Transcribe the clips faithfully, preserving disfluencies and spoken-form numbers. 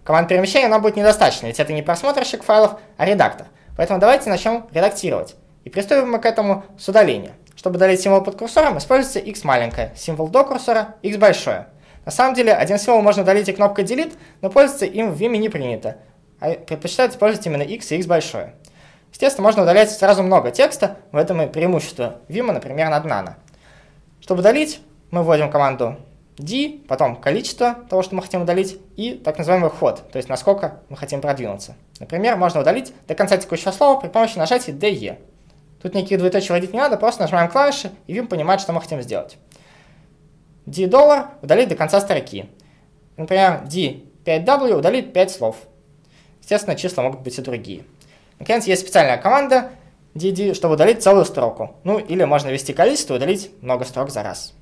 Команд перемещения нам будет недостаточно, ведь это не просмотрщик файлов, а редактор. Поэтому давайте начнем редактировать. И приступим мы к этому с удаления. Чтобы удалить символ под курсором, используется x маленькое, символ до курсора, x большое. На самом деле, один символ можно удалить и кнопкой Delete, но пользоваться им в Vim не принято. А предпочитают использовать именно x и x большое. Естественно, можно удалять сразу много текста, в этом и преимущество Vim, например, над Nano. Чтобы удалить, мы вводим команду d, потом количество того, что мы хотим удалить, и так называемый ход, то есть насколько мы хотим продвинуться. Например, можно удалить до конца текущего слова при помощи нажатия де. Тут никаких двоеточий вводить не надо, просто нажимаем клавиши, и Vim понимает, что мы хотим сделать. d доллар удалить до конца строки. Например, d пять дабл ю удалить пять слов. Естественно, числа могут быть и другие. Наконец, есть специальная команда dd, чтобы удалить целую строку. Ну, или можно ввести количество и удалить много строк за раз.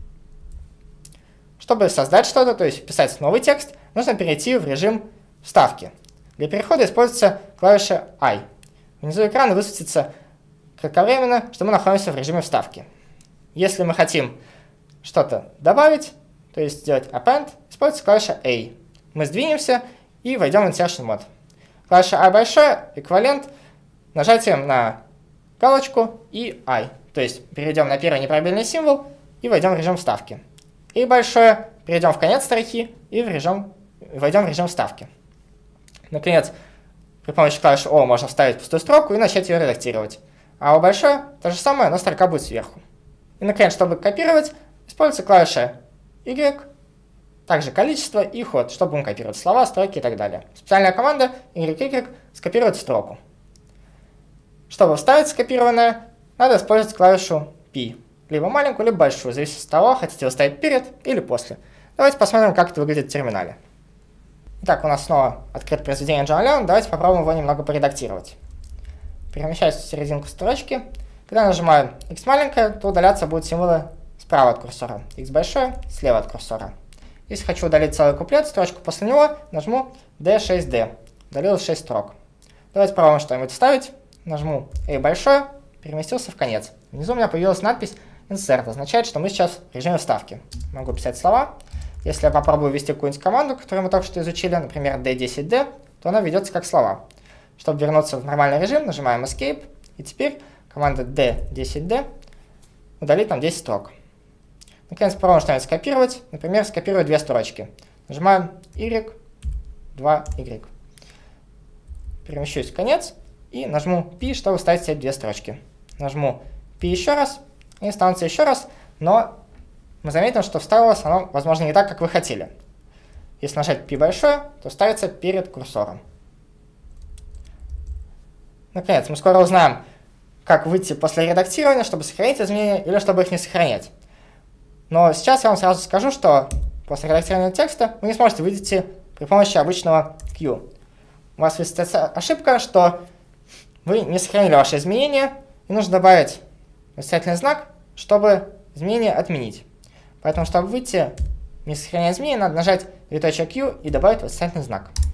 Чтобы создать что-то, то есть вписать новый текст, нужно перейти в режим вставки. Для перехода используется клавиша I. Внизу экрана высветится кратковременно, что мы находимся в режиме вставки. Если мы хотим что-то добавить, то есть сделать append, используется клавиша A. Мы сдвинемся и войдем в insertion mode. Клавиша I большая эквивалент нажатием на галочку и I. То есть перейдем на первый непробельный символ и войдем в режим вставки. И большое перейдем в конец строки и в режим, войдем в режим вставки. Наконец, при помощи клавиши O можно вставить пустую строку и начать ее редактировать. А O большое то же самое, но строка будет сверху. И наконец, чтобы копировать, используется клавиша Y, также количество и ход, чтобы он копировать слова, строки и так далее. Специальная команда Y Y скопирует строку. Чтобы вставить скопированное, надо использовать клавишу P. Либо маленькую, либо большую, зависит от того, хотите вы ставить перед или после. Давайте посмотрим, как это выглядит в терминале. Итак, у нас снова открыто произведение John Lennon. Давайте попробуем его немного поредактировать. Перемещаюсь в серединку строчки. Когда нажимаю X маленькое, то удаляться будут символы справа от курсора, X большое слева от курсора. Если хочу удалить целый куплет, строчку после него, нажму D шесть D. Удалилось шесть строк. Давайте попробуем что-нибудь вставить. Нажму A большое, переместился в конец. Внизу у меня появилась надпись Insert, означает, что мы сейчас в режиме вставки. Могу писать слова. Если я попробую ввести какую-нибудь команду, которую мы только что изучили, например, D десять D, то она ведется как слова. Чтобы вернуться в нормальный режим, нажимаем Escape, и теперь команда D десять D удалит нам десять строк. Наконец, попробуем что-нибудь скопировать. Например, скопирую две строчки. Нажимаем Y, два Y. Перемещусь в конец и нажму P, чтобы вставить эти две строчки. Нажму P еще раз. И останутся еще раз, но мы заметим, что вставилось оно, возможно, не так, как вы хотели. Если нажать P большое, то ставится перед курсором. Наконец, мы скоро узнаем, как выйти после редактирования, чтобы сохранить изменения или чтобы их не сохранять. Но сейчас я вам сразу скажу, что после редактирования текста вы не сможете выйти при помощи обычного Q. У вас высветится ошибка, что вы не сохранили ваши изменения, и нужно добавить восклицательный знак, чтобы изменение отменить. Поэтому, чтобы выйти, не сохраняя изменения, надо нажать двоеточие Q и добавить восклицательный знак.